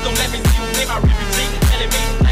Don't let me see you play my refugee. Telling me